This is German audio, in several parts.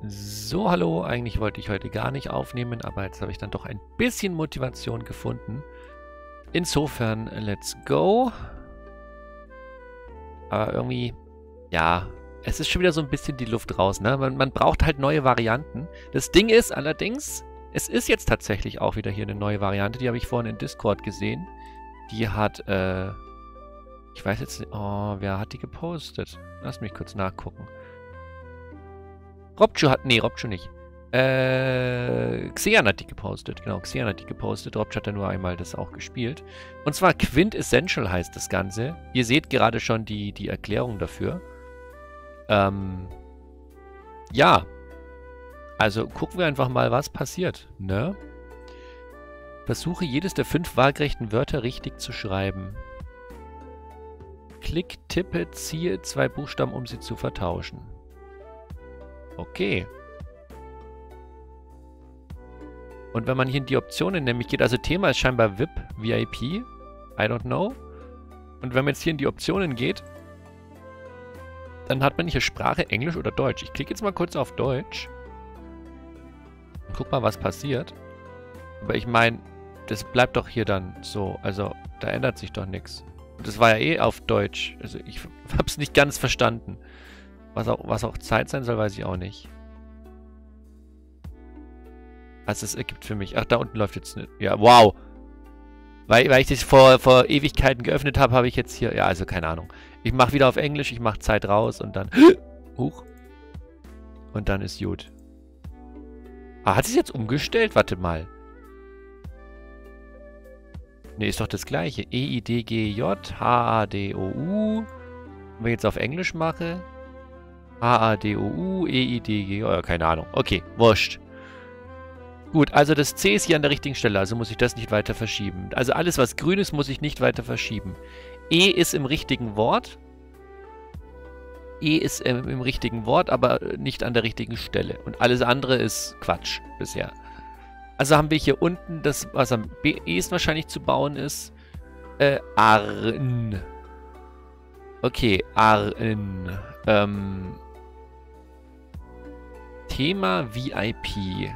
So, hallo. Eigentlich wollte ich heute gar nicht aufnehmen, aber jetzt habe ich dann doch ein bisschen Motivation gefunden. Insofern, let's go. Aber irgendwie, ja, es ist schon wieder so ein bisschen die Luft raus, ne? Man braucht halt neue Varianten. Das Ding ist allerdings, es ist jetzt tatsächlich auch wieder hier eine neue Variante. Die habe ich vorhin in Discord gesehen. Die hat, ich weiß jetzt nicht, oh, wer hat die gepostet? Lass mich kurz nachgucken. Robju hat, nee, Robju nicht. Xehan hat die gepostet, genau, Xehan hat die gepostet. Robju hat ja nur einmal das auch gespielt. Und zwar Quintessential heißt das Ganze. Ihr seht gerade schon die Erklärung dafür. Ja. Also gucken wir einfach mal, was passiert, ne? Versuche jedes der 5 waagerechten Wörter richtig zu schreiben. Klick, tippe, ziehe 2 Buchstaben, um sie zu vertauschen. Okay. Und wenn man hier in die Optionen nämlich geht, also Thema ist scheinbar VIP, VIP, I don't know. Und wenn man jetzt hier in die Optionen geht, dann hat man hier Sprache, Englisch oder Deutsch. Ich klicke jetzt mal kurz auf Deutsch. Und guck mal, was passiert. Aber ich meine, das bleibt doch hier dann so. Also, da ändert sich doch nichts. Und das war ja eh auf Deutsch. Also, ich habe es nicht ganz verstanden. Was auch Zeit sein soll, weiß ich auch nicht. Also es ergibt für mich... Ach, da unten läuft jetzt... Ja, wow. Weil ich das vor Ewigkeiten geöffnet habe, habe ich jetzt hier... Ja, also keine Ahnung. Ich mache wieder auf Englisch, ich mache Zeit raus und dann... Huch. Und dann ist gut. Ah, hat sie es jetzt umgestellt? Warte mal. Ne, ist doch das gleiche. E-I-D-G-J, H-A-D-O-U. Wenn ich jetzt auf Englisch mache... H-A-D-O-U, E-I-D-G, ja, keine Ahnung. Okay, wurscht. Gut, also das C ist hier an der richtigen Stelle, also muss ich das nicht weiter verschieben. Also alles, was grün ist, muss ich nicht weiter verschieben. E ist im richtigen Wort. E ist im richtigen Wort, aber nicht an der richtigen Stelle. Und alles andere ist Quatsch bisher. Also haben wir hier unten das, was am ehesten wahrscheinlich zu bauen ist. Arn. Okay, Arn. Thema VIP.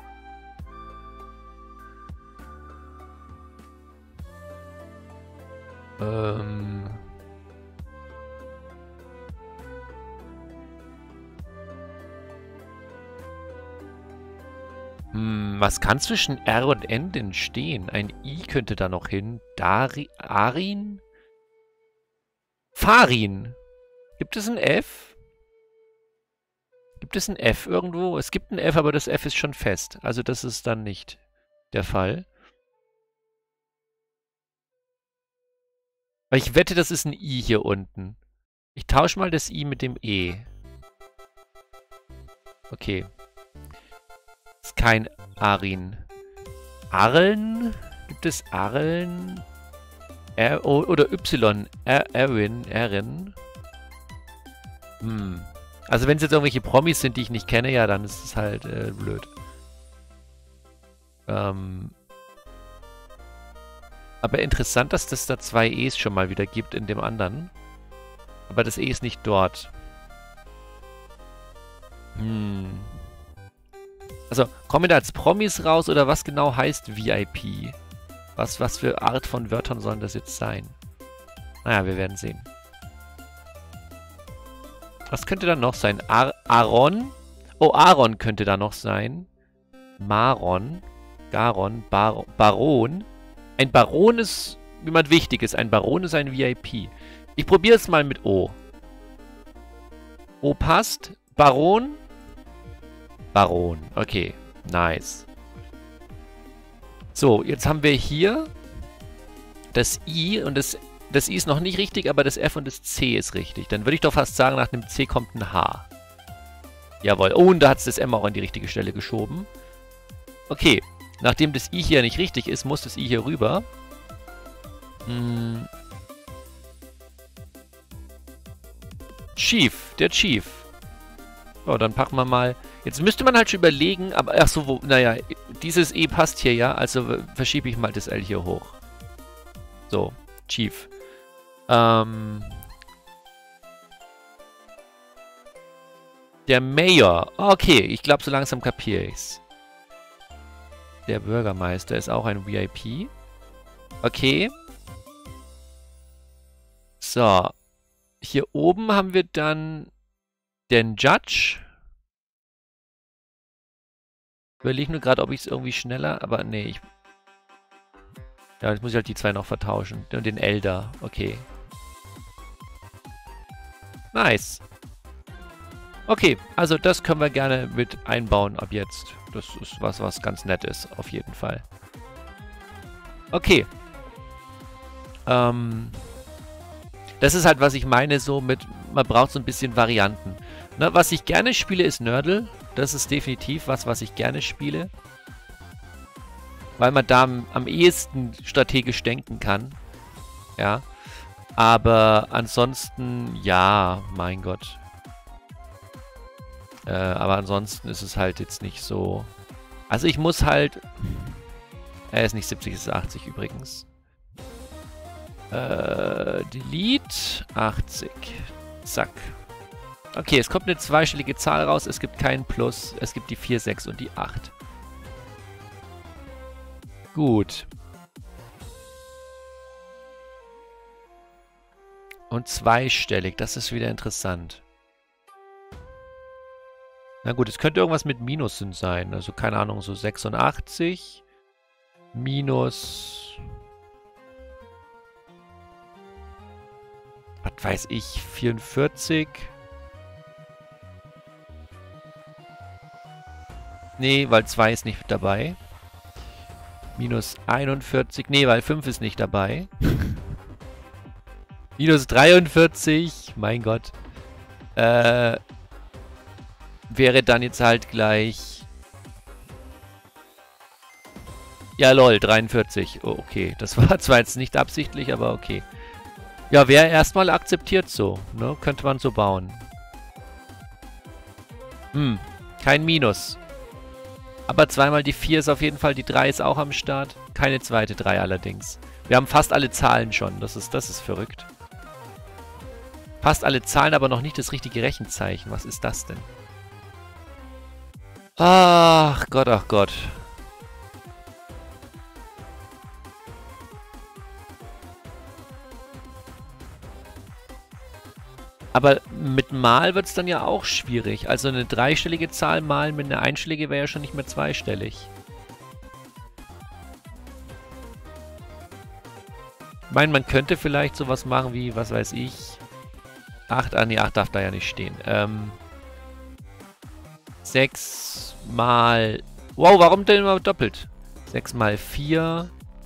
Was kann zwischen R und N denn stehen? Ein I könnte da noch hin. Arin? Farin. Gibt es ein F? Gibt es ein F irgendwo? Es gibt ein F, aber das F ist schon fest. Also das ist dann nicht der Fall. Aber ich wette, das ist ein I hier unten. Ich tausche mal das I mit dem E. Okay. Ist kein Arin. Arlen? Gibt es Arlen? R oder Y? Erin? Also wenn es jetzt irgendwelche Promis sind, die ich nicht kenne, ja, dann ist es halt blöd. Aber interessant, dass das da 2 E's schon mal wieder gibt in dem anderen. Aber das E ist nicht dort. Also, kommen da jetzt Promis raus oder was genau heißt VIP? Was für Art von Wörtern sollen das jetzt sein? Naja, wir werden sehen. Was könnte da noch sein? Aaron? Oh, Aaron könnte da noch sein. Maron. Garon. Baron. Ein Baron ist jemand Wichtiges. Ein Baron ist ein VIP. Ich probiere es mal mit O. O passt. Baron. Baron. Okay. Nice. So, jetzt haben wir hier das I und das I ist noch nicht richtig, aber das F und das C ist richtig. Dann würde ich doch fast sagen, nach dem C kommt ein H. Jawohl. Oh, und da hat es das M auch an die richtige Stelle geschoben. Okay. Nachdem das I hier nicht richtig ist, muss das I hier rüber. Chief. Der Chief. So, dann packen wir mal... Jetzt müsste man halt schon überlegen, aber... Ach so, naja, dieses E passt hier ja, also verschiebe ich mal das L hier hoch. So, Chief. Der Mayor. Okay, ich glaube, so langsam kapiere ich's. Der Bürgermeister ist auch ein VIP. Okay. So. Hier oben haben wir dann den Judge. Überlege nur gerade, ob ich es irgendwie schneller... Aber nee, ja, jetzt muss ich halt die zwei noch vertauschen. Und den Elder. Okay. Nice. Okay, also das können wir gerne mit einbauen ab jetzt. Das ist was ganz nett ist, auf jeden Fall. Okay. Das ist halt, was ich meine, so mit, man braucht so ein bisschen Varianten. Ne, was ich gerne spiele, ist Nördel. Das ist definitiv was ich gerne spiele. Weil man da am ehesten strategisch denken kann. Ja. Aber ansonsten, ja, mein Gott. Aber ansonsten ist es halt jetzt nicht so... Also ich muss halt... Er ist nicht 70, es ist 80 übrigens. Delete 80. Zack. Okay, es kommt eine zweistellige Zahl raus. Es gibt kein Plus. Es gibt die 4, 6 und die 8. Gut. Und zweistellig. Das ist wieder interessant. Na gut, es könnte irgendwas mit Minusen sein. Also keine Ahnung, so 86 minus... Was weiß ich, 44. Nee, weil 2 ist nicht dabei. Minus 41. Nee, weil 5 ist nicht dabei. Minus 43. Mein Gott. Wäre dann jetzt halt gleich... Ja, lol, 43. Oh, okay. Das war zwar jetzt nicht absichtlich, aber okay. Ja, wäre erstmal akzeptiert so. Ne? Könnte man so bauen. Kein Minus. Aber zweimal die 4 ist auf jeden Fall, die 3 ist auch am Start. Keine zweite 3 allerdings. Wir haben fast alle Zahlen schon. Das ist verrückt. Fast alle Zahlen, aber noch nicht das richtige Rechenzeichen. Was ist das denn? Ach Gott, ach Gott. Aber mit Mal wird es dann ja auch schwierig. Also eine dreistellige Zahl malen mit einer einstellige wäre ja schon nicht mehr zweistellig. Ich meine, man könnte vielleicht sowas machen wie, was weiß ich. 8, nee, 8 darf da ja nicht stehen. 6 mal... Wow, warum denn immer doppelt? 6 mal 4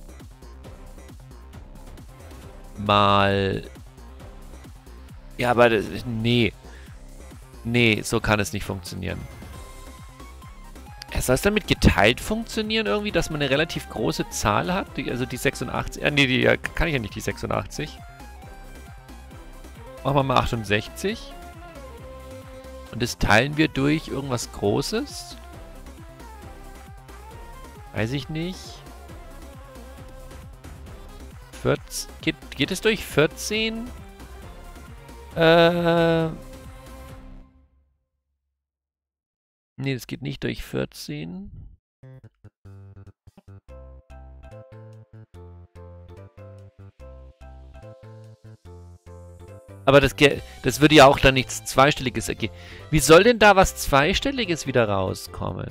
mal... Ja, aber das, nee. Nee, so kann es nicht funktionieren. Soll es dann mit geteilt funktionieren irgendwie, dass man eine relativ große Zahl hat? Also die 86... nee, die kann ich ja nicht, die 86. Machen wir mal 68. Und das teilen wir durch irgendwas Großes? Weiß ich nicht. 14, geht es durch 14? Nee, das geht nicht durch 14. Aber das würde ja auch dann nichts Zweistelliges ergeben. Wie soll denn da was Zweistelliges wieder rauskommen?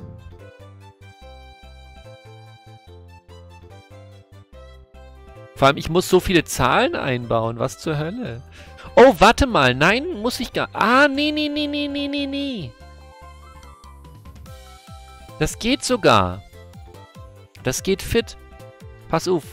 Vor allem, ich muss so viele Zahlen einbauen. Was zur Hölle? Oh, warte mal. Nein, muss ich gar... Ah, nee, nee, nee, nee, nee, nee, nee. Das geht sogar. Das geht fit. Pass auf.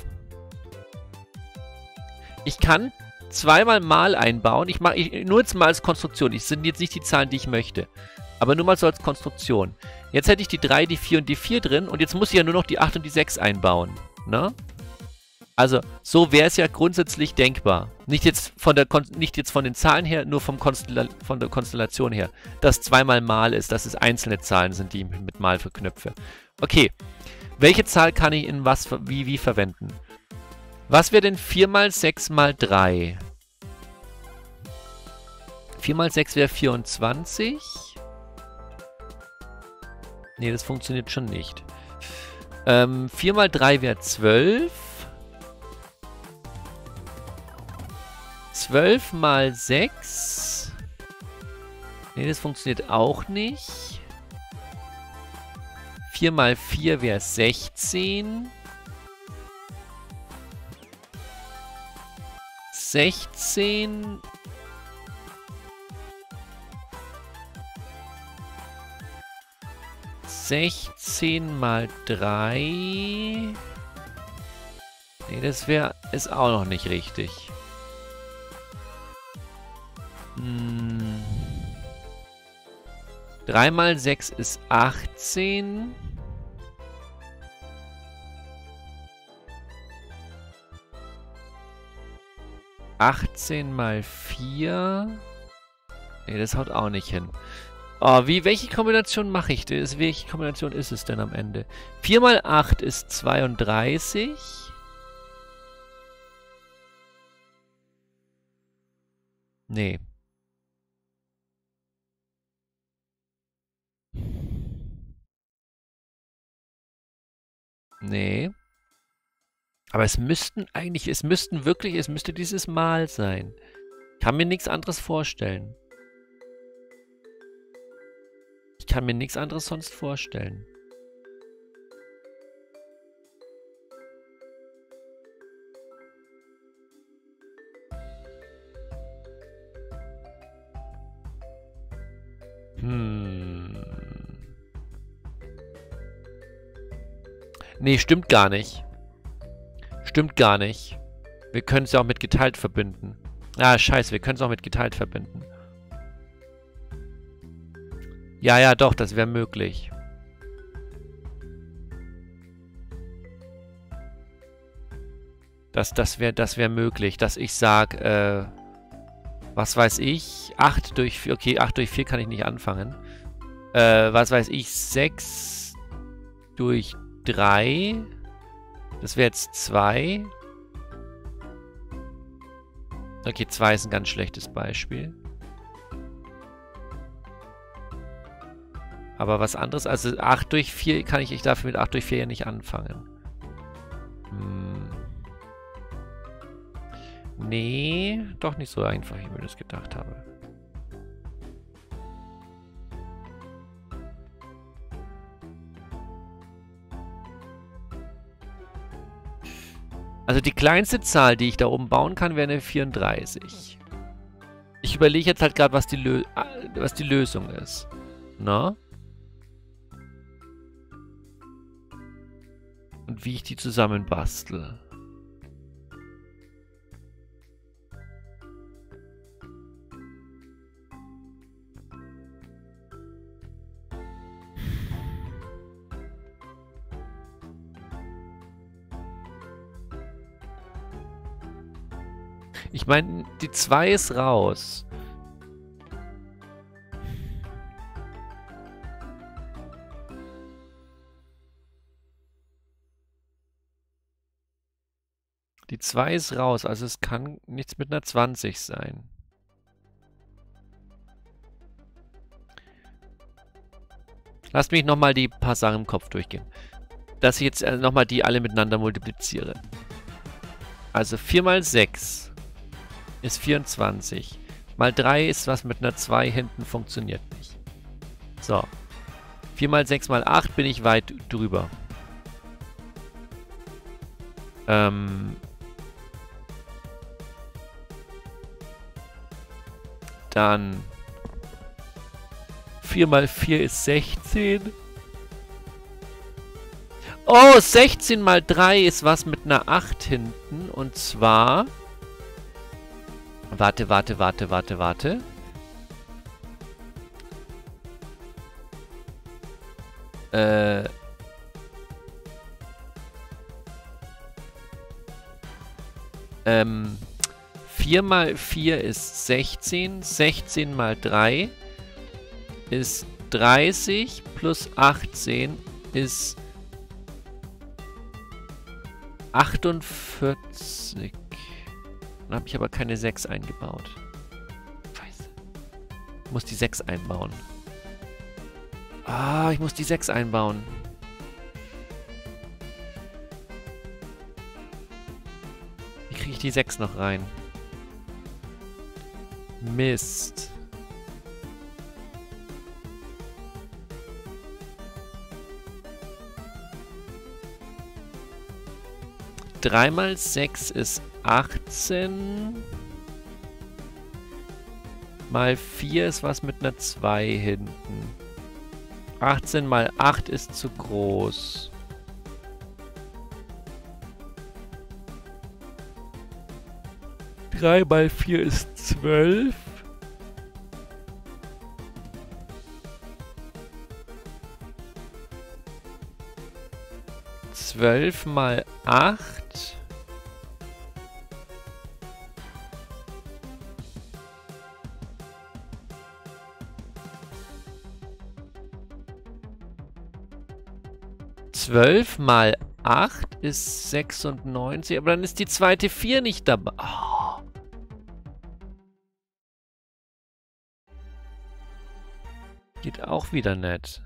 Ich kann zweimal Mal einbauen. Ich mache nur jetzt mal als Konstruktion. Das sind jetzt nicht die Zahlen, die ich möchte. Aber nur mal so als Konstruktion. Jetzt hätte ich die 3, die 4 und die 4 drin. Und jetzt muss ich ja nur noch die 8 und die 6 einbauen. Ne? Also, so wäre es ja grundsätzlich denkbar. Nicht jetzt von den Zahlen her, nur von der Konstellation her. Dass zweimal Mal ist, dass es einzelne Zahlen sind, die ich mit Mal verknüpfe. Okay. Welche Zahl kann ich in was, wie verwenden? Was wäre denn 4 mal 6 mal 3? 4 mal 6 wäre 24. Nee, das funktioniert schon nicht. 4 mal 3 wäre 12. 12 mal 6. Nee, das funktioniert auch nicht. 4 mal 4 wäre 16. 16. 16 mal 3. Nee, das ist auch noch nicht richtig. 3 mal 6 ist 18. Mal 4. Nee, das haut auch nicht hin. Oh, welche Kombination mache ich denn? Welche Kombination ist es denn am Ende? 4 mal 8 ist 32. Nee. Nee. Aber es müsste dieses Mal sein. Ich kann mir nichts anderes vorstellen. Ich kann mir nichts anderes sonst vorstellen. Nee, stimmt gar nicht. Stimmt gar nicht. Wir können es ja auch mit geteilt verbinden. Ah, scheiße, wir können es auch mit geteilt verbinden. Ja, ja, doch, das wäre möglich. Das wär möglich, dass ich sage, was weiß ich, 8 durch 4, okay, 8 durch 4 kann ich nicht anfangen. Was weiß ich, 6 durch 3, das wäre jetzt 2. Okay, 2 ist ein ganz schlechtes Beispiel. Aber was anderes, also 8 durch 4 kann ich dafür mit 8 durch 4 ja nicht anfangen. Nee, doch nicht so einfach, wie ich mir das gedacht habe. Also die kleinste Zahl, die ich da oben bauen kann, wäre eine 34. Ich überlege jetzt halt gerade, was die Lösung ist. Na? Und wie ich die zusammenbastel. Ich meine, die 2 ist raus. Die 2 ist raus, also es kann nichts mit einer 20 sein. Lasst mich nochmal die paar Sachen im Kopf durchgehen. Dass ich jetzt nochmal die alle miteinander multipliziere. Also 4 mal 6 ist 24. Mal 3 ist was mit einer 2 hinten, funktioniert nicht. So. 4 mal 6 mal 8 bin ich weit drüber. Dann 4 mal 4 ist 16. Oh, 16 mal 3 ist was mit einer 8 hinten. Und zwar... Warte. Ähm... 4 mal 4 ist 16. 16 mal 3 ist 30. Plus 18 ist 48. Dann habe ich aber keine 6 eingebaut. Scheiße. Ich muss die 6 einbauen. Ah, ich muss die 6 einbauen. Wie kriege ich die 6 noch rein? Mist. Drei mal 6 ist 18. Mal 4 ist was mit einer 2 hinten. 18 mal 8 ist zu groß. Drei mal 4 ist 12. Zwölf mal 8. Zwölf mal 8 ist 96, aber dann ist die zweite 4 nicht dabei. Oh. Geht auch wieder nicht.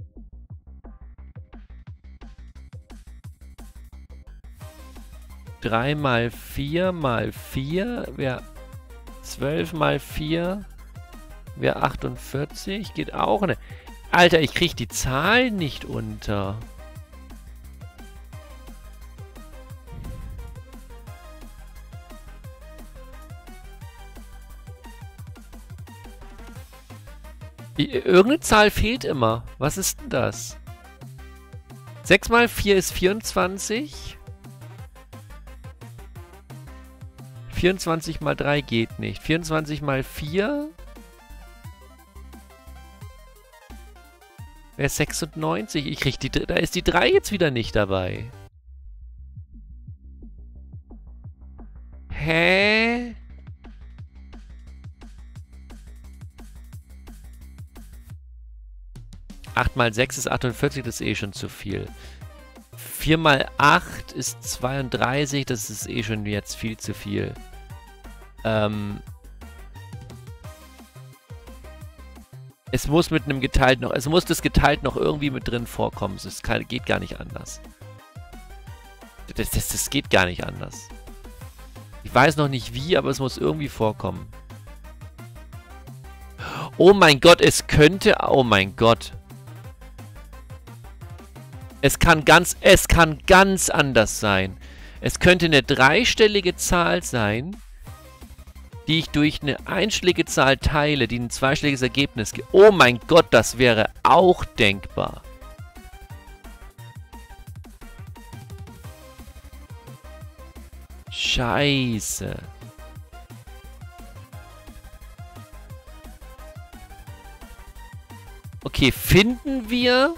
Drei mal 4 mal 4 wäre 12 mal 4 wäre 48. Geht auch nicht. Alter, ich krieg die Zahlen nicht unter. Irgendeine Zahl fehlt immer. Was ist denn das? 6 mal 4 ist 24. 24 mal 3 geht nicht. 24 mal 4 wäre 96. Ich krieg die... Da ist die 3 jetzt wieder nicht dabei. Hä? Acht mal 6 ist 48, das ist eh schon zu viel. 4 mal 8 ist 32, das ist eh schon jetzt viel zu viel. Es muss mit einem geteilt noch, es muss das geteilt noch irgendwie mit drin vorkommen. Es geht gar nicht anders. Das geht gar nicht anders. Ich weiß noch nicht wie, aber es muss irgendwie vorkommen. Oh mein Gott, es könnte... Oh mein Gott. Es kann ganz anders sein. Es könnte eine dreistellige Zahl sein, die ich durch eine einstellige Zahl teile, die ein zweistelliges Ergebnis gibt. Oh mein Gott, das wäre auch denkbar. Scheiße. Okay, finden wir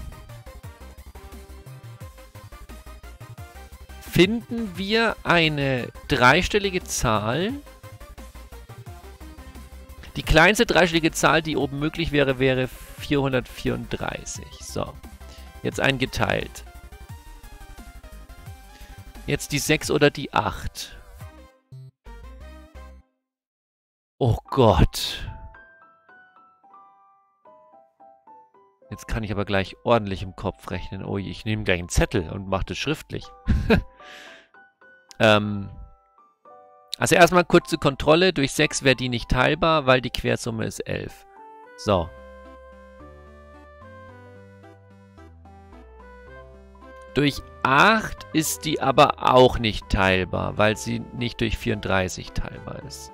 eine dreistellige Zahl. Die kleinste dreistellige Zahl, die oben möglich wäre, wäre 434. So. Jetzt ein geteilt. Jetzt die 6 oder die 8. Oh Gott. Jetzt kann ich aber gleich ordentlich im Kopf rechnen. Oh je, ich nehme gleich einen Zettel und mache das schriftlich. Also erstmal kurze Kontrolle. Durch 6 wäre die nicht teilbar, weil die Quersumme ist 11. So. Durch 8 ist die aber auch nicht teilbar, weil sie nicht durch 34 teilbar ist.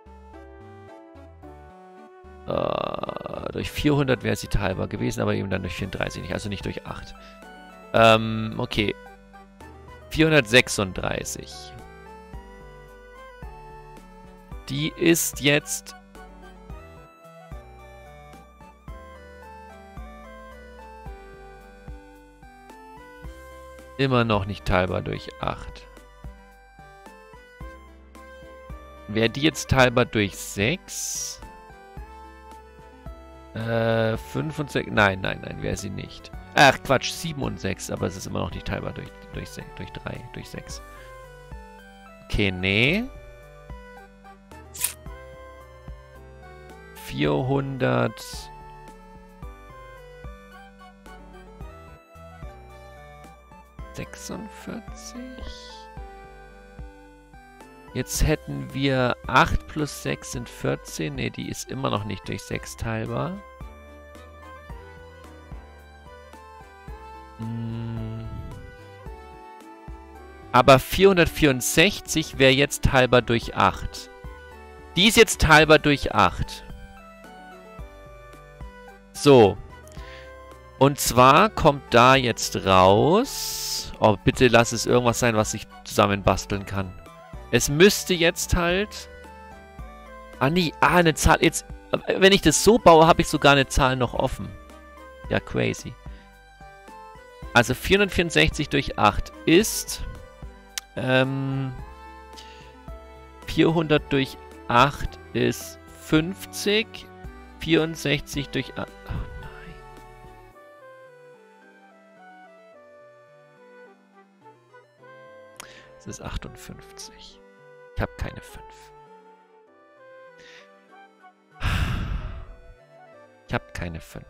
Durch 400 wäre sie teilbar gewesen, aber eben dann durch 34 nicht, also nicht durch 8. Okay. 436. Die ist jetzt... immer noch nicht teilbar durch 8. Wäre die jetzt teilbar durch 6? 5 und 6... Nein, wäre sie nicht. Ach, Quatsch, 7 und 6, aber es ist immer noch nicht teilbar durch 3, durch 6. Okay, nee. 400... 46. Jetzt hätten wir 8 plus 6 sind 14. Ne, die ist immer noch nicht durch 6 teilbar. Aber 464 wäre jetzt teilbar durch 8. Die ist jetzt teilbar durch 8. So. Und zwar kommt da jetzt raus... Oh, bitte lass es irgendwas sein, was ich zusammenbasteln kann. Es müsste jetzt halt... Ah, nee. Ah, eine Zahl. Jetzt, wenn ich das so baue, habe ich sogar eine Zahl noch offen. Ja, crazy. Also 464 durch 8 ist... 400 durch 8 ist 50. 64 durch 8... Oh nein. Es ist 58. Ich habe keine 5. Ich habe keine 5.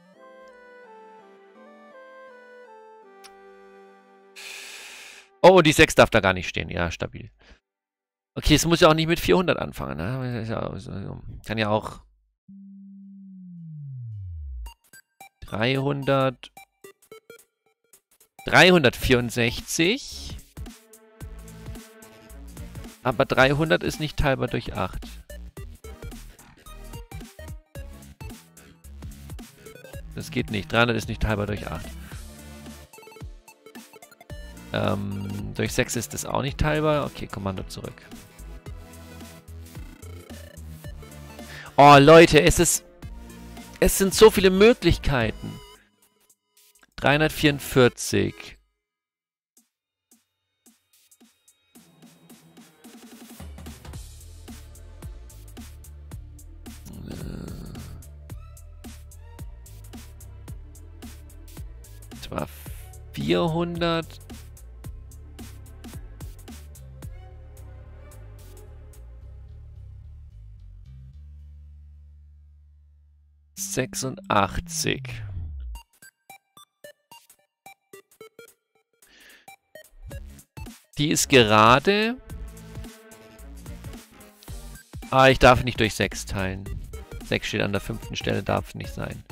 Oh, die 6 darf da gar nicht stehen. Ja, stabil. Okay, es muss ja auch nicht mit 400 anfangen. Ne? Kann ja auch 364. Aber 300 ist nicht teilbar durch 8. Das geht nicht. 300 ist nicht teilbar durch 8. Durch 6 ist das auch nicht teilbar. Okay, Kommando zurück. Oh, Leute, es sind so viele Möglichkeiten. 344. Das war 400. 86. Die ist gerade. Ah, ich darf nicht durch 6 teilen. 6 steht an der 5. Stelle, darf nicht sein.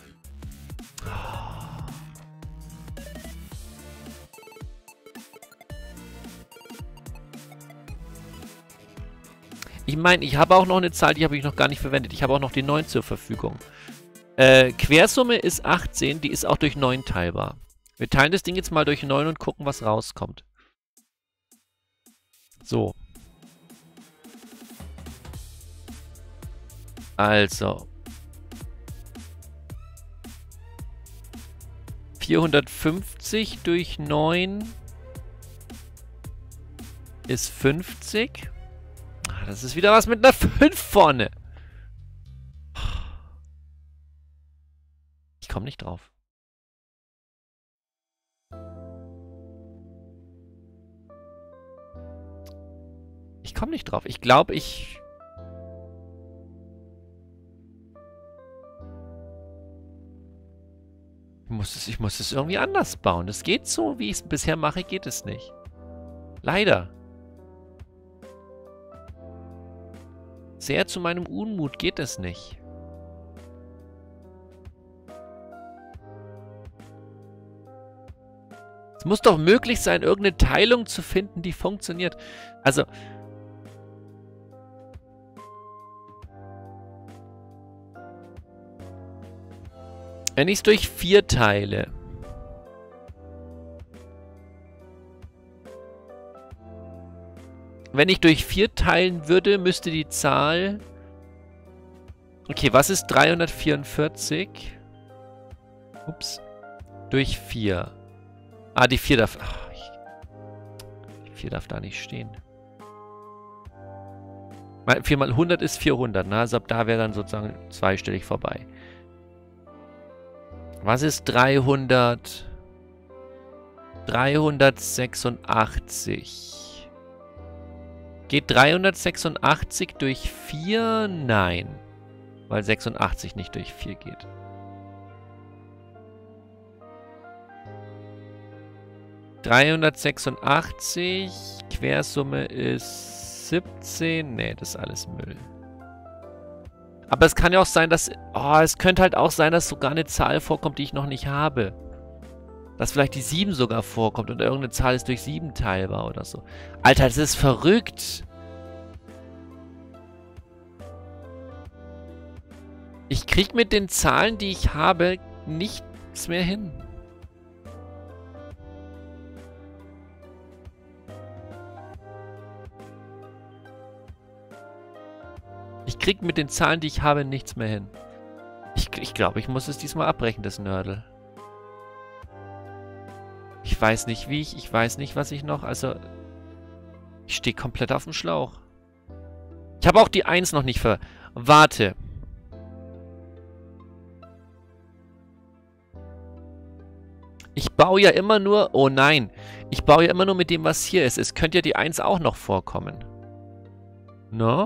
Ich meine, ich habe auch noch eine Zahl, die habe ich noch gar nicht verwendet. Ich habe auch noch die 9 zur Verfügung. Quersumme ist 18, die ist auch durch 9 teilbar. Wir teilen das Ding jetzt mal durch 9 und gucken, was rauskommt. So. Also. 450 durch 9 ist 50. Ah, das ist wieder was mit einer 5 vorne. Ich komme nicht drauf. Ich komme nicht drauf. Ich glaube, ich muss es irgendwie anders bauen. Das geht so, wie ich es bisher mache, geht es nicht. Leider. Sehr zu meinem Unmut geht es nicht. Es muss doch möglich sein, irgendeine Teilung zu finden, die funktioniert. Also... Wenn ich es durch 4 teile... Wenn ich durch 4 teilen würde, müsste die Zahl... Okay, was ist 344? Ups. Durch 4. Ah, die 4 darf... Ach, die 4 darf da nicht stehen. 4 mal 100 ist 400, ne? Also ab da wäre dann sozusagen zweistellig vorbei. Was ist 300? 386. Geht 386 durch 4? Nein. Weil 86 nicht durch 4 geht. 386. Quersumme ist 17. Nee, das ist alles Müll. Aber es kann ja auch sein, dass... Oh, es könnte halt auch sein, dass sogar eine Zahl vorkommt, die ich noch nicht habe. Dass vielleicht die 7 sogar vorkommt und irgendeine Zahl ist durch 7 teilbar oder so. Alter, das ist verrückt. Ich krieg mit den Zahlen, die ich habe, nichts mehr hin. Ich krieg mit den Zahlen, die ich habe, nichts mehr hin. Ich glaube, ich muss es diesmal abbrechen, das Nördel. Ich weiß nicht, wie ich weiß nicht, was ich noch... Also, ich stehe komplett auf dem Schlauch. Ich habe auch die 1 noch nicht ver... Warte. Ich baue ja immer nur... Oh nein. Ich baue ja immer nur mit dem, was hier ist. Es könnte ja die 1 auch noch vorkommen. No?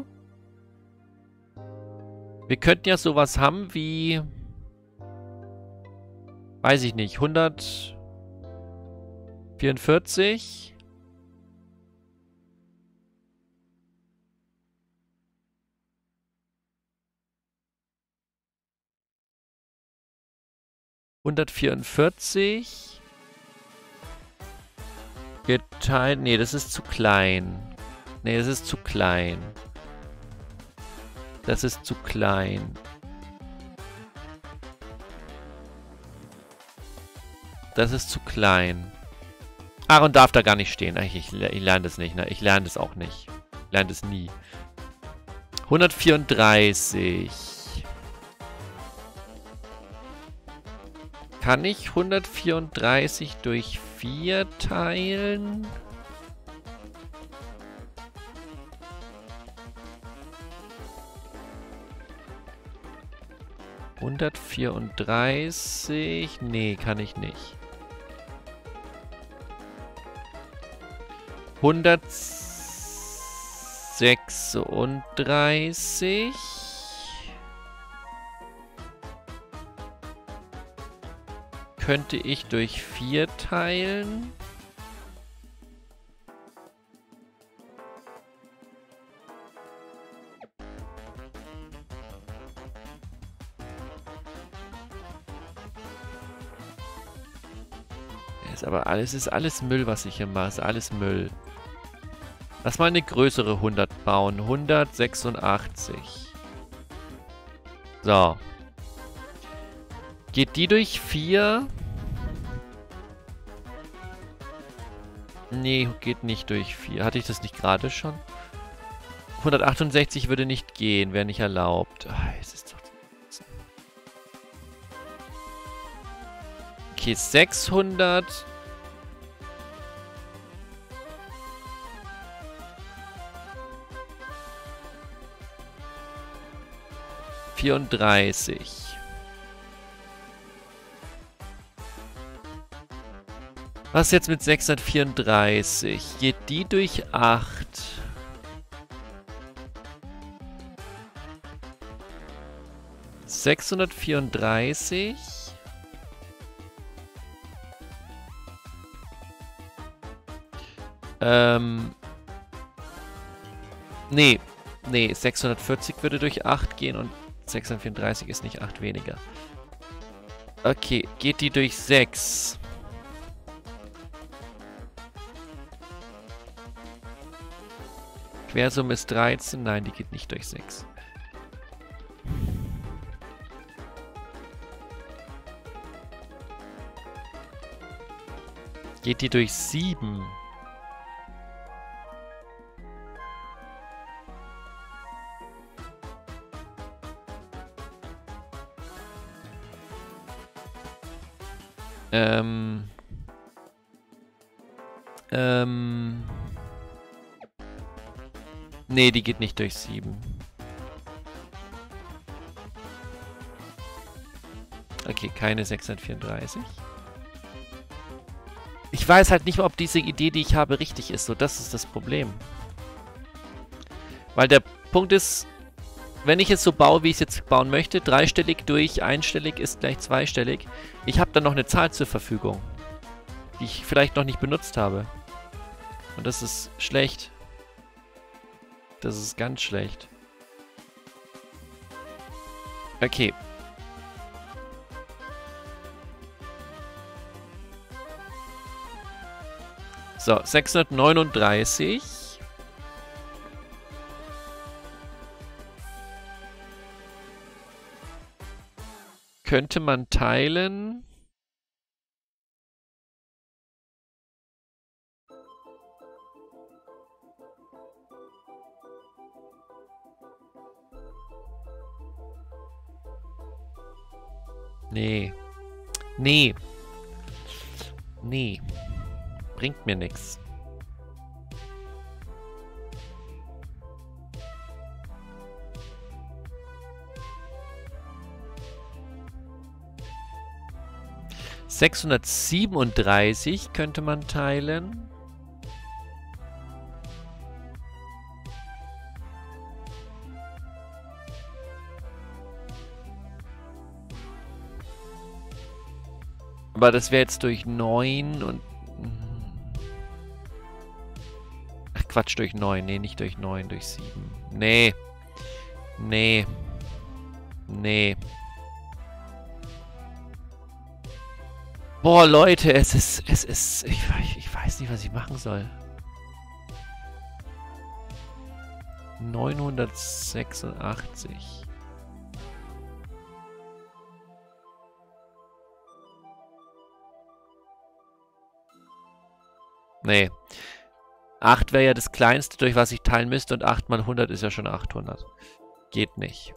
Wir könnten ja sowas haben wie... Weiß ich nicht. 144. Geteilt. Nee, das ist zu klein. Nee, das ist zu klein. Das ist zu klein. Das ist zu klein. Aaron darf da gar nicht stehen. Ich lerne das nicht, ne? Ich lerne das auch nicht. Ich lerne das nie. 134. Kann ich 134 durch 4 teilen? ...134... Nee, kann ich nicht. 136... könnte ich durch 4 teilen. Ist alles Müll, was ich hier mache. Ist alles Müll. Lass mal eine größere 100 bauen. 186. So. Geht die durch 4? Nee, geht nicht durch 4. Hatte ich das nicht gerade schon? 168 würde nicht gehen, wäre nicht erlaubt. Es ist doch... Okay, 600... ...34. Was jetzt mit 634? Geht die durch 8? ...634... Nee. Nee, 640 würde durch 8 gehen und 634 ist nicht 8 weniger. Okay, geht die durch 6? Quersumme ist 13. Nein, die geht nicht durch 6. Geht die durch 7? Nee, die geht nicht durch 7. Okay, keine 634. Ich weiß halt nicht mehr, ob diese Idee, die ich habe, richtig ist. So, das ist das Problem. Weil der Punkt ist, wenn ich es so baue, wie ich es jetzt bauen möchte, dreistellig durch einstellig ist gleich zweistellig. Ich habe dann noch eine Zahl zur Verfügung. die ich vielleicht noch nicht benutzt habe. Und das ist schlecht. Das ist ganz schlecht. Okay. So, 639. Könnte man teilen. Nee. Nee. Nee. Bringt mir nichts. ...637 könnte man teilen. Aber das wäre jetzt durch 9 und... Ach Quatsch, durch 9. Nee, nicht durch 9, durch 7. Nee. Nee. Nee. Boah, Leute, es ist... Ich weiß nicht, was ich machen soll. 986. Nee. 8 wäre ja das kleinste, durch was ich teilen müsste, und 8 mal 100 ist ja schon 800. Geht nicht.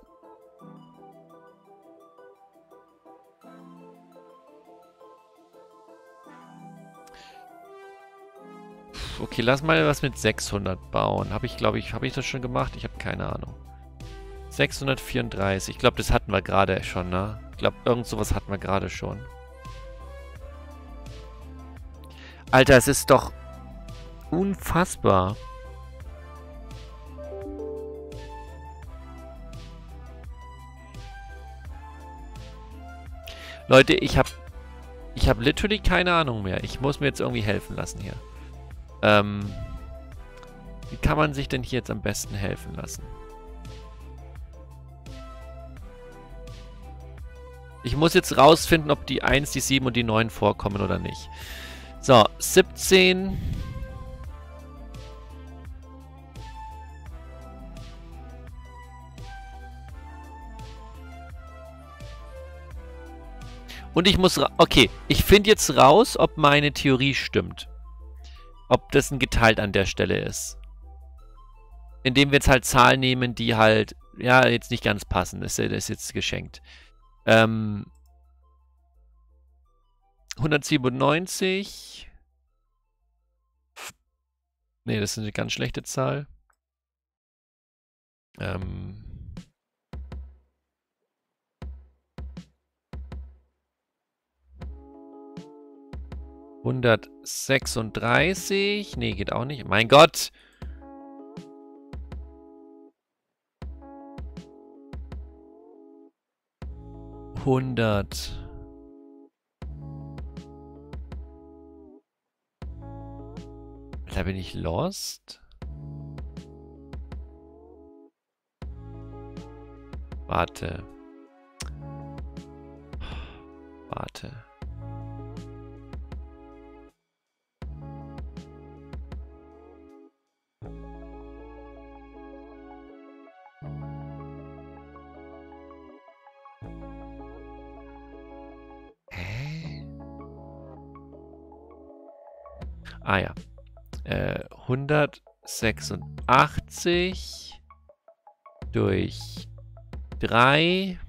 Okay, lass mal was mit 600 bauen. Habe ich das schon gemacht? Ich habe keine Ahnung. 634. Ich glaube, das hatten wir gerade schon, ne? Ich glaube, irgend sowas hatten wir gerade schon. Alter, es ist doch unfassbar. Leute, ich hab literally keine Ahnung mehr. Ich muss mir jetzt irgendwie helfen lassen hier. Wie kann man sich denn hier jetzt am besten helfen lassen? Ich muss jetzt rausfinden, ob die 1, die 7 und die 9 vorkommen oder nicht. So, 17. Und ich muss... Okay, ich finde jetzt raus, ob meine Theorie stimmt. Ob das ein geteilt an der Stelle ist. Indem wir jetzt halt Zahlen nehmen, die halt... Ja, jetzt nicht ganz passen. Das ist jetzt geschenkt. 197. Ne, das ist eine ganz schlechte Zahl. 136. Nee, geht auch nicht. Mein Gott! Da bin ich lost. Warte. Warte. Ah ja. 186 durch 3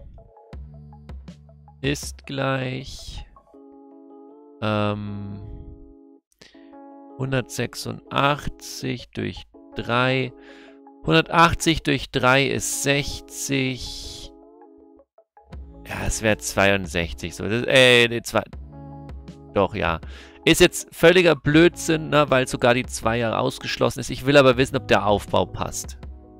ist gleich 186 durch 3. 180 durch 3 ist 60. Ja, es wäre 62. So. Nee, doch, ja. Ist jetzt völliger Blödsinn, ne, weil sogar die 2 ja ausgeschlossen ist. Ich will aber wissen, ob der Aufbau passt.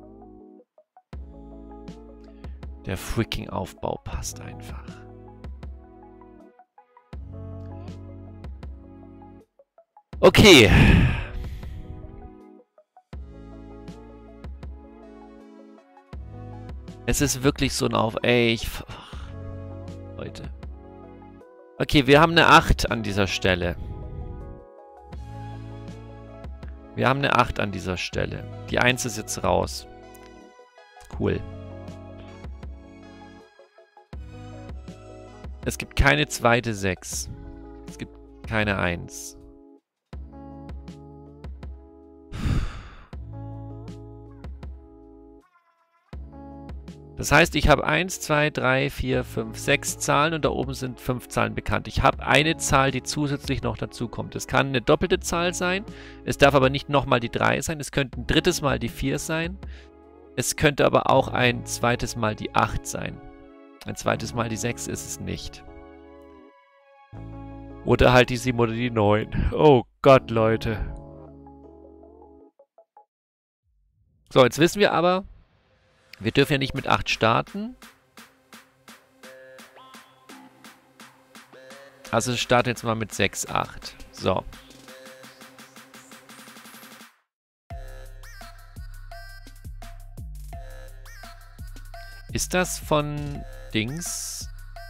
Der freaking Aufbau passt einfach. Okay. Es ist wirklich so ein Ey, Leute. Okay, wir haben eine 8 an dieser Stelle. Wir haben eine 8 an dieser Stelle. Die 1 ist jetzt raus. Cool. Es gibt keine zweite 6. Es gibt keine 1. Das heißt, ich habe 1, 2, 3, 4, 5, 6 Zahlen und da oben sind 5 Zahlen bekannt. Ich habe eine Zahl, die zusätzlich noch dazu kommt. Es kann eine doppelte Zahl sein. Es darf aber nicht nochmal die 3 sein. Es könnte ein drittes Mal die 4 sein. Es könnte aber auch ein zweites Mal die 8 sein. Ein zweites Mal die 6 ist es nicht. Oder halt die 7 oder die 9. Oh Gott, Leute. So, jetzt wissen wir aber, wir dürfen ja nicht mit 8 starten. Also starten jetzt mal mit 6, 8. So. Ist das von Dings?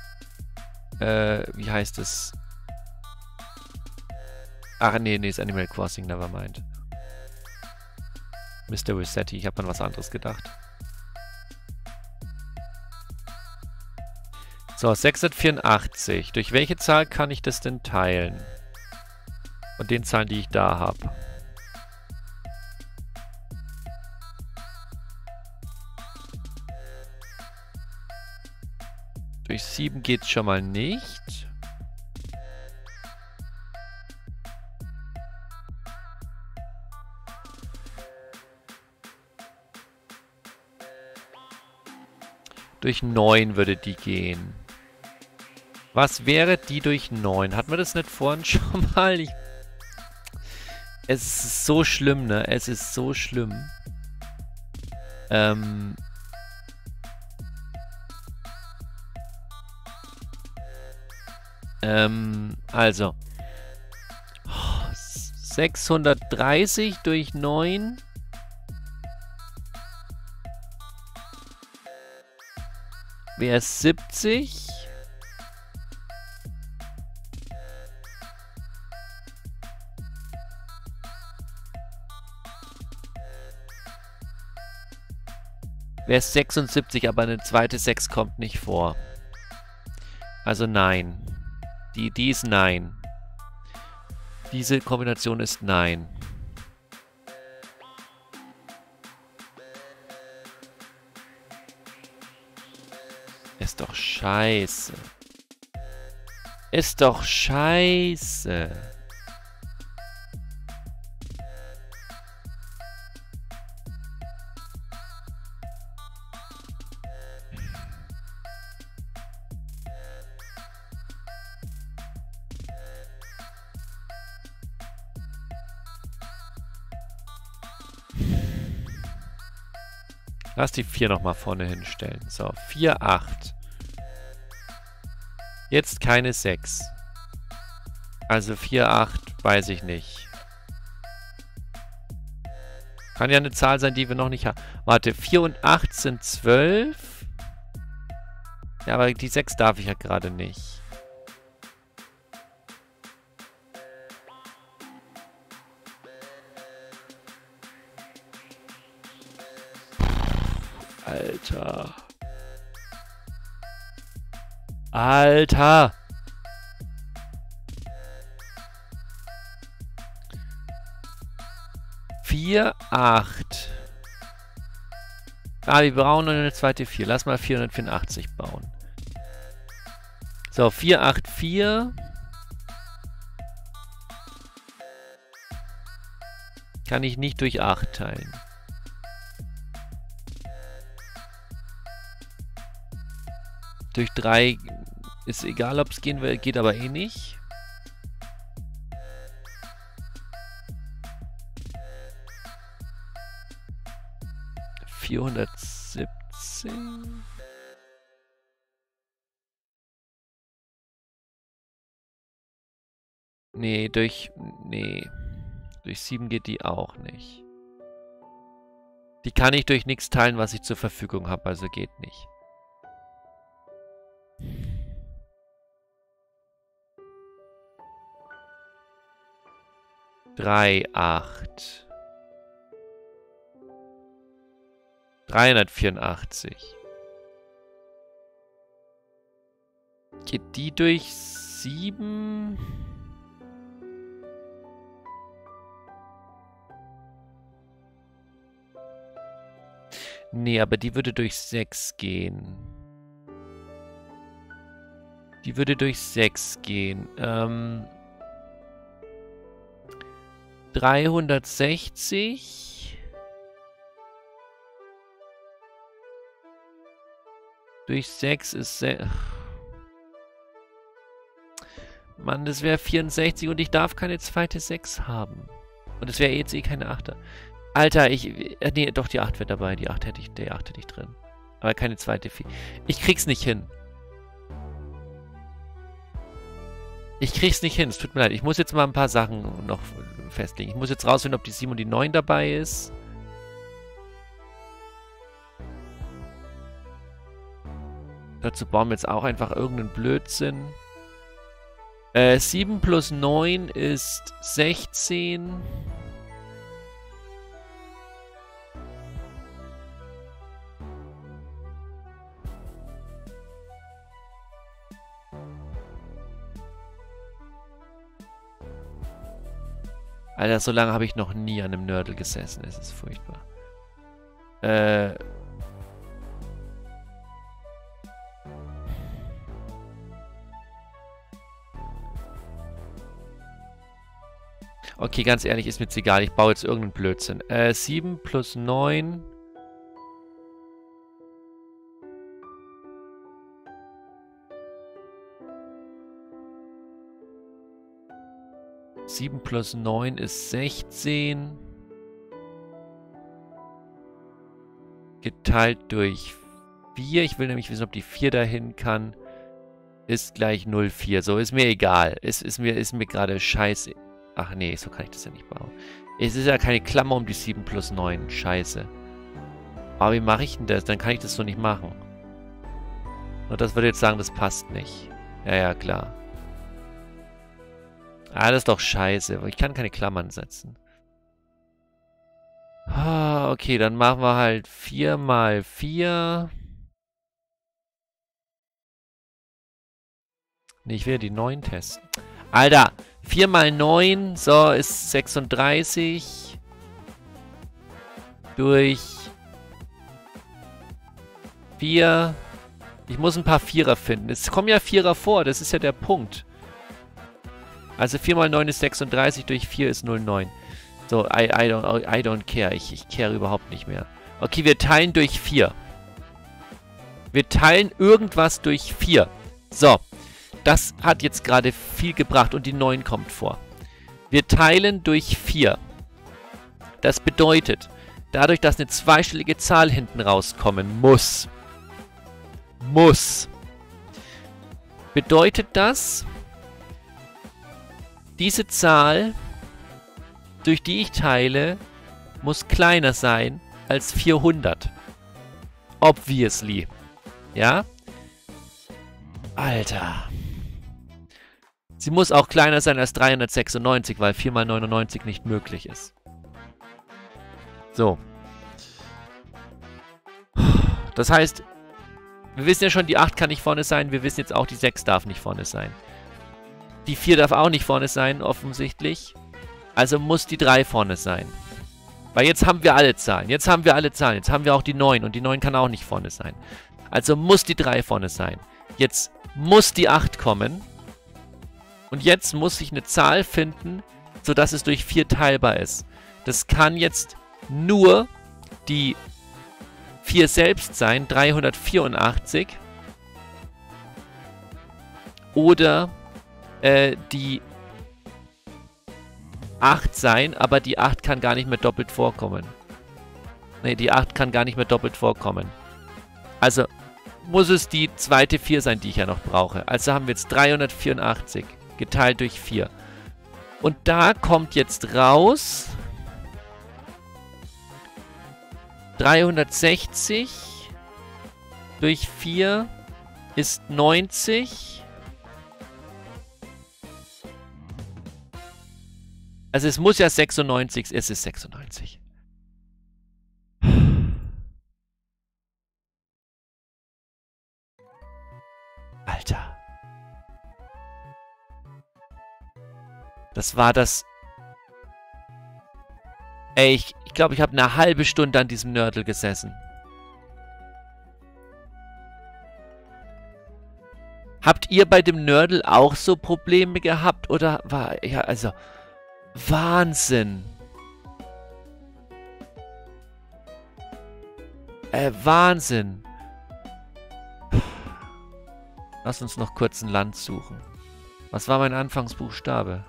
Wie heißt es? Ach nee, ist Animal Crossing, nevermind. Mr. Resetti, ich habe an was anderes gedacht. So, 684. Durch welche Zahl kann ich das denn teilen? Von den Zahlen, die ich da habe. Durch 7 geht es schon mal nicht. Durch 9 würde die gehen. Was wäre die durch 9? Hatten wir das nicht vorhin schon mal? Es ist so schlimm, ne? Es ist so schlimm. Also. 630 durch 9. Wäre es 70. Wäre es 76, aber eine zweite 6 kommt nicht vor. Also nein. Die ist nein. Diese Kombination ist nein. Ist doch scheiße. Ist doch scheiße. Lass die 4 nochmal vorne hinstellen. So, 4, 8. Jetzt keine 6. Also 4, 8, weiß ich nicht. Kann ja eine Zahl sein, die wir noch nicht haben. Warte, 4 und 8 sind 12. Ja, aber die 6 darf ich ja gerade nicht. Alter. Alter! Vier, 8. Ah, wir brauchen noch eine zweite 4. Lass mal 484 bauen. So, 484. Kann ich nicht durch 8 teilen. Durch 3 ist egal, ob es gehen will, geht aber eh nicht. ...417... Nee, durch... Nee. Durch 7 geht die auch nicht. Die kann ich durch nichts teilen, was ich zur Verfügung habe, also geht nicht. Drei, 8. 384. Geht die durch 7? Nee, aber die würde durch 6 gehen. Die würde durch 6 gehen. 360 durch 6 ist... Mann, das wäre 64 und ich darf keine zweite 6 haben. Und das wäre jetzt eh keine 8er. Alter, nee, doch, die 8 wäre dabei. Die 8 hätte ich drin. Aber keine zweite 4. Ich krieg's nicht hin. Ich krieg's nicht hin. Es tut mir leid. Ich muss jetzt mal ein paar Sachen noch festlegen. Ich muss jetzt rausfinden, ob die 7 und die 9 dabei ist. Dazu bauen wir jetzt auch einfach irgendeinen Blödsinn. 7 plus 9 ist 16. Alter, so lange habe ich noch nie an einem Nördel gesessen. Es ist furchtbar. Okay, ganz ehrlich, ist mir jetzt egal. Ich baue jetzt irgendeinen Blödsinn. 7 plus 9. Sieben plus 9 ist 16. Geteilt durch 4. Ich will nämlich wissen, ob die 4 dahin kann. Ist gleich 0,4. So, ist mir egal. Ist mir gerade scheiße. Ach nee, so kann ich das ja nicht bauen. Es ist ja keine Klammer um die 7 plus 9. Scheiße. Aber wie mache ich denn das? Dann kann ich das so nicht machen. Und das würde jetzt sagen, das passt nicht. Ja, ja, klar. Ah, das ist doch scheiße. Ich kann keine Klammern setzen. Ah, okay, dann machen wir halt 4 mal 4. Nee, ich will die 9 testen. Alter, 4 mal 9, so, ist 36. Durch 4. Ich muss ein paar Vierer finden. Es kommen ja Vierer vor, das ist ja der Punkt. Also 4 mal 9 ist 36, durch 4 ist 0,9. So, I don't care. Ich care überhaupt nicht mehr. Okay, wir teilen durch 4. Wir teilen irgendwas durch 4. So, das hat jetzt gerade viel gebracht und die 9 kommt vor. Wir teilen durch 4. Das bedeutet, dadurch, dass eine zweistellige Zahl hinten rauskommen muss, bedeutet das, diese Zahl, durch die ich teile, muss kleiner sein als 400. Obviously. Ja? Alter. Sie muss auch kleiner sein als 396, weil 4 mal 99 nicht möglich ist. So. Das heißt, wir wissen ja schon, die 8 kann nicht vorne sein. Wir wissen jetzt auch, die 6 darf nicht vorne sein. Die 4 darf auch nicht vorne sein, offensichtlich. Also muss die 3 vorne sein. Weil jetzt haben wir alle Zahlen. Jetzt haben wir auch die 9. Und die 9 kann auch nicht vorne sein. Also muss die 3 vorne sein. Jetzt muss die 8 kommen. Und jetzt muss ich eine Zahl finden, sodass es durch 4 teilbar ist. Das kann jetzt nur die 4 selbst sein, 384. Oder die 8 sein, aber die 8 kann gar nicht mehr doppelt vorkommen. Ne, die 8 kann gar nicht mehr doppelt vorkommen. Also muss es die zweite 4 sein, die ich ja noch brauche. Also haben wir jetzt 384 geteilt durch 4. Und da kommt jetzt raus 360 durch 4 ist 90. Also es muss ja 96, es ist 96. Alter. Das war das... Ey, ich glaube, ich habe eine halbe Stunde an diesem Nördel gesessen. Habt ihr bei dem Nördel auch so Probleme gehabt? Oder war... Ja, also... Wahnsinn. Wahnsinn. Lass uns noch kurz ein Land suchen. Was war mein Anfangsbuchstabe?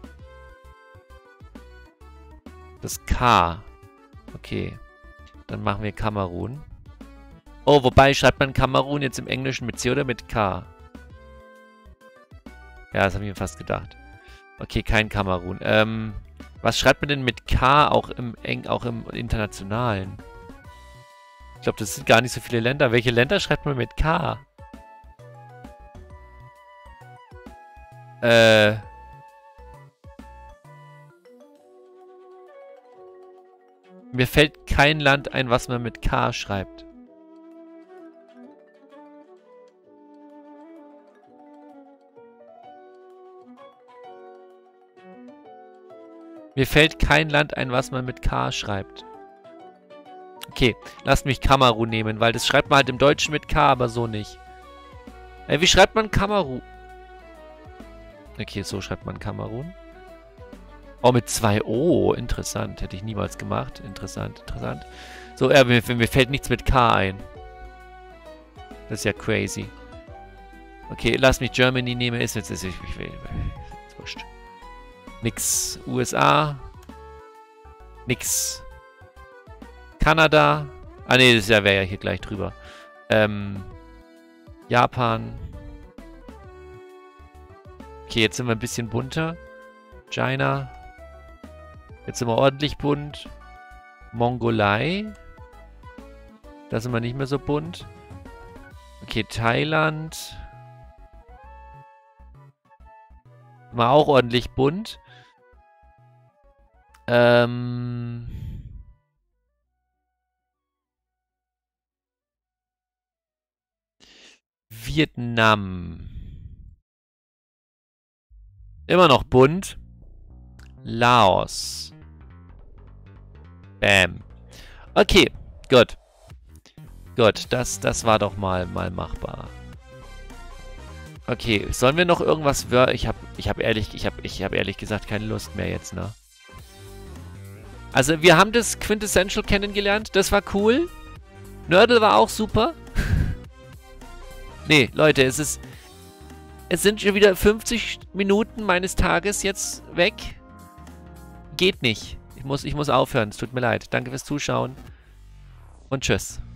Das K. Okay. Dann machen wir Kamerun. Oh, wobei, schreibt man Kamerun jetzt im Englischen mit C oder mit K? Ja, das habe ich mir fast gedacht. Okay, kein Kamerun. Was schreibt man denn mit K auch im Internationalen? Ich glaube, das sind gar nicht so viele Länder. Welche Länder schreibt man mit K? Mir fällt kein Land ein, was man mit K schreibt. Mir fällt kein Land ein, was man mit K schreibt. Okay, lasst mich Kamerun nehmen, weil das schreibt man halt im Deutschen mit K, aber so nicht. Wie schreibt man Kamerun? Okay, so schreibt man Kamerun. Oh, mit 2 O. Interessant. Hätte ich niemals gemacht. Interessant, interessant. So, mir fällt nichts mit K ein. Das ist ja crazy. Okay, lass mich Germany nehmen. Ist jetzt wurscht. Nix. USA. Nix. Kanada. Ah, ne, das wäre ja hier gleich drüber. Japan. Okay, jetzt sind wir ein bisschen bunter. China. Jetzt sind wir ordentlich bunt. Mongolei. Da sind wir nicht mehr so bunt. Okay, Thailand. Sind wir auch ordentlich bunt. Vietnam. Immer noch bunt. Laos. Bam. Okay, gut. Gut, das war doch mal machbar. Okay, sollen wir noch irgendwas... Ich hab ehrlich gesagt keine Lust mehr jetzt, ne? Also, wir haben das Quintessential kennengelernt. Das war cool. Nördel war auch super. Nee, Leute, es sind schon wieder 50 Minuten meines Tages jetzt weg. Geht nicht. Ich muss aufhören. Es tut mir leid. Danke fürs Zuschauen. Und tschüss.